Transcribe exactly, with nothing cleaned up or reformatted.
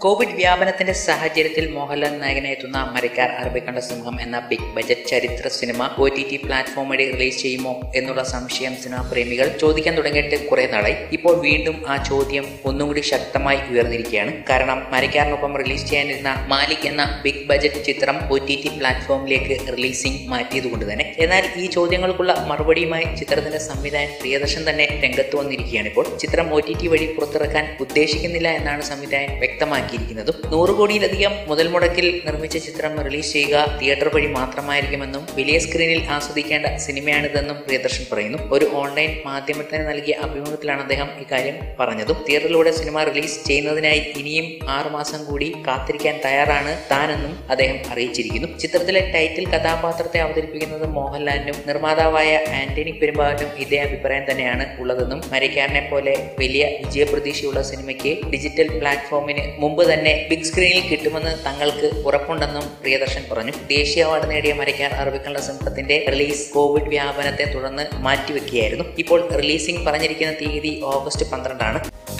Covid വ്യാപനത്തിന്റെ സാഹചര്യത്തിൽ മോഹൻലാൽ നായകനെത്തുന്ന മരക്കാർ അറബിക്കണ്ട സിംഹം എന്ന ബിഗ് ബജറ്റ് ചരിത്ര സിനിമ ഒ ടി ടി പ്ലാറ്റ്ഫോം വഴി റിലീസ് ചെയ്യുമോ എന്നുള്ള സംശയം സിനിമാ പ്രേമികൾ ചോദിക്കാൻ തുടങ്ങിയിട്ട് കുറെ നാളായി. ഇപ്പോൾ വീണ്ടും ആ ചോദ്യം ഒന്നും കൂടി ശക്തമായി ഉയർന്നിരിക്കുകയാണ്. കാരണം മരക്കാറിനൊപ്പം റിലീസ് ചെയ്യാനിരുന്ന മാലിക് എന്ന ബിഗ് ബജറ്റ് ചിത്രം ഒ ടി ടി പ്ലാറ്റ്ഫോമിലേക്ക് റിലീസിംഗ് മാറ്റിയതുകൊണ്ട് തന്നെ. എന്നാൽ ഈ ചോദ്യങ്ങൾക്കുള്ള മറുപടിയുമായി ചിത്രത്തിന്റെ സംവിധായകൻ പ്രിയദർശൻ തന്നെ രംഗത്ത് വന്നിരിക്കുകയാണ്. ഇപ്പോൾ ചിത്രം ഒ ടി ടി വഴി പുറത്തിറക്കാൻ ഉദ്ദേശിക്കുന്നില്ല എന്നാണ് സംവിധായകൻ വ്യക്തമാക്കി. നൂറ് കോടിയിലധികം മുതൽ മുടക്കിൽ നിർമ്മിച്ച ചിത്രം റിലീസ് ചെയ്യുക തിയേറ്റർ വഴി മാത്രമായിരിക്കുമെന്നും വലിയ സ്ക്രീനിൽ ആസ്വദിക്കേണ്ട സിനിമയാണിതെന്നും പ്രിയദർശൻ പറയുന്നു. ഒരു ഓൺലൈൻ മാധ്യമത്തിന് നൽകിയ അഭിമുഖത്തിലാണ് അദ്ദേഹം ഇക്കാര്യം പറഞ്ഞതും. തിയേറ്ററിലൂടെ സിനിമ റിലീസ് ചെയ്യുന്നതിനായി ഇനിയും ആറു മാസം കൂടി കാത്തിരിക്കാൻ തയ്യാറാണ് താനെന്നും അദ്ദേഹം അറിയിച്ചിരിക്കുന്നു. ചിത്രത്തിലെ ടൈറ്റിൽ കഥാപാത്രത്തെ അവതരിപ്പിക്കുന്നത് മോഹൻലാലിനും നിർമ്മാതാവായ ആന്റണി പെരുമ്പാവൂരിനും ഇതേ അഭിപ്രായം തന്നെയാണ് ഉള്ളതെന്നും മരക്കാരനെ പോലെ വലിയ വിജയപ്രതീക്ഷയുള്ള സിനിമയ്ക്ക് ഡിജിറ്റൽ പ്ലാറ്റ്ഫോമിന് മുമ്പ് തന്നെ ബിഗ് സ്ക്രീനിൽ കിട്ടുമെന്ന് തങ്ങൾക്ക് ഉറപ്പുണ്ടെന്നും പ്രിയദർശൻ പറഞ്ഞു. ദേശീയ അവാർഡ് നേടിയ മരക്കാർ അറബിക്കണ്ട സിംഹത്തിന്റെ റിലീസ് കോവിഡ് വ്യാപനത്തെ തുടർന്ന് മാറ്റിവെക്കുകയായിരുന്നു. ഇപ്പോൾ റിലീസിംഗ് പറഞ്ഞിരിക്കുന്ന തീയതി ഓഗസ്റ്റ് പന്ത്രണ്ടാണ്.